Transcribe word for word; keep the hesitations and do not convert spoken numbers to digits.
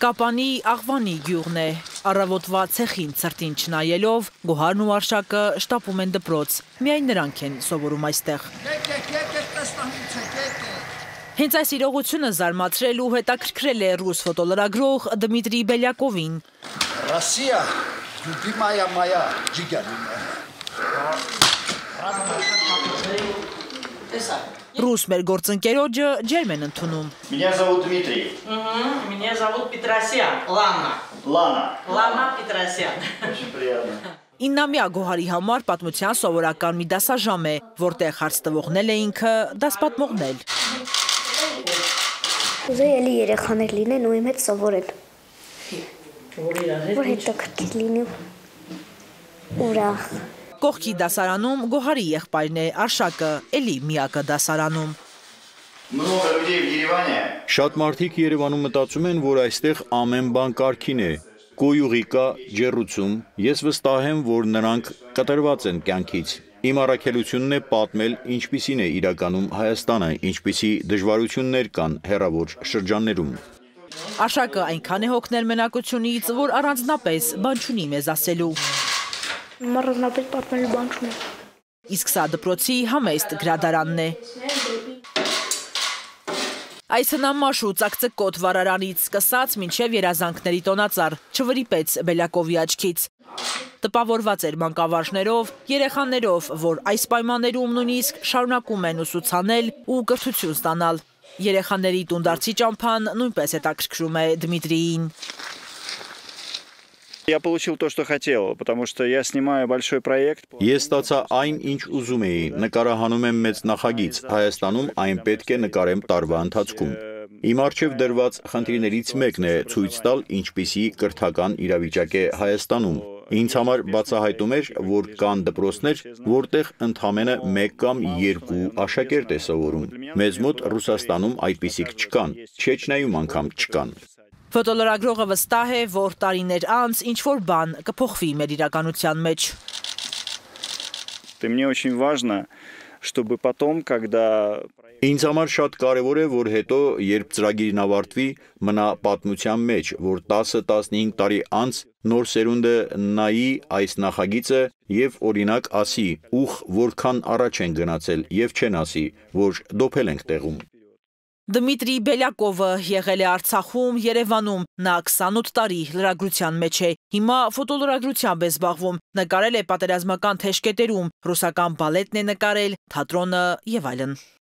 Կապանի Աղվանի գյուղն է, առավոտվա ցեխին ցրտին չնայելով, Գոհարն ու Արշակը շտապում են դպրոց, միայն նրանք են սովորում այստեղ։ Հենց այս իրողությունը զարմացրել ու հետաքրքրել է ռուս ֆոտոլրագրող Դմիտրի Բելյակովին։ Ռոսիա, любимая моя ջիգարին։ Ռուս մեր գործընկերոջը ջերմ են ընդունում։ Меня зовут Дмитрий. Угу. Меня зовут Петросян. Лана. Лана. Лана Петросян. Очень приятно. Իննամյա Գոհարի համար պատմության սովորական մի դասաժամ է, որտեղ հարց տվողն է ինքը դասպատմողն էլ։ Ուզեի էլի երեխաներ լինեն ու իմ հետ սովորեն։ Որ հետաքրքիր լինի ուրախ։ Կողքի դասարանում Գոհարի եղբայրն է Արշակը, էլի միակը դասարանում։ Много людей в Ереване. Շատ մարդիկ Երևանում մտածում են, որ այստեղ ամեն բան կարգին է։ Գոյուղի կա, ջեռուցում, ես վստահ եմ, որ նրանք կտրված են կյանքից։ Իմ առաքելությունն է պատմել, ինչպիսին է իրականում Հայաստանը, ինչպիսի դժվարություններ կան հեռավոր շրջաններում։ Արշակը այնքան է հոգնել մենակությունից, որ առանձնապես բան չունի մեզ ասելու։ Առանձնապես պատմելու բան չունի։ Իսկ սա դպրոցի համեստ գրադարանն է։ Այս հնամաշ ու ծակծկոտ վառարանից սկսած մինչև երազանքների տոնածառ չվրիպեց Բելյակովի աչքից։ Տպավորված էր մանկավարժներով, երեխաներով, որ այս պայմաններում նույնիսկ շարունակում են ուսուցանել ու կրթություն ստանալ։ Երեխաների տունդարձի ճամփան նույնպես հետաքրքրում է Դմիտրիին։ Я получил то, что хотел, потому что я снимаю большой проект. Ես ստացա այն, ինչ ուզում էի, նկարահանում եմ մեծ նախագիծ, Հայաստանում այն պետք է նկարեմ տարվա ընթացքում։ Իմ առջև դրված խնդիրներից մեկն է ցույց տալ, ինչպիսի կրթական իրավիճակ է Հայաստանում։ Ինձ համար բացահայտում էր, որ կան դպրոցներ, որտեղ ընդամենը մեկ կամ երկու աշակերտ է սովորում։ Մեզ մոտ Ռուսաստանում այդպիսիք չկան, Չեչնիայում անգամ չկան։ Ֆոտոլրագրողը վստահ է, որ տարիներ անց ինչ-որ բան կփոխվի մեր իրականության մեջ։ Мне очень важно, чтобы потом, когда Ինձ համար շատ կարևոր է, որ հետո, երբ ծրագիրն ավարտվի, մնա պատմության մեջ, որ տասը տասնհինգ տարի անց նոր սերունդը նայի այս նախագիծը եւ օրինակ ասի, ուխ, որքան առաջ են գնացել եւ չեն ասի, որ դոփել ենք տեղում։ Դմիտրի Բելյակովը եղել է Արցախում, Երևանում, նա քսանութ տարի լրագրության մեջ է, հիմա ֆոտոլրագրությամբ է զբաղվում, նկարել է պատերազմական թեժկետերում, ռուսական բալետն է նկարել, թատրոնը եւ այլն։